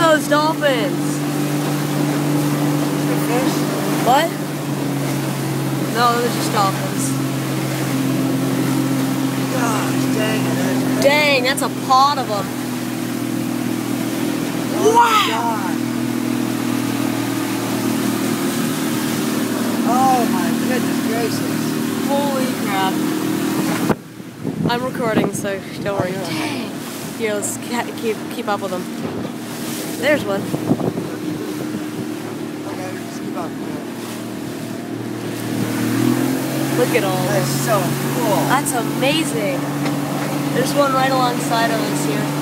No, it's dolphins. Fish? What? No, those are just dolphins. Gosh, dang it. That's crazy. Dang, that's a pod of them. Oh my God. Oh my goodness gracious. Holy crap. I'm recording, so don't worry. Dang. Here, let's keep up with them. There's one. Okay, just keep up. Look at all That's this. so cool. That's amazing. There's one right alongside of us here.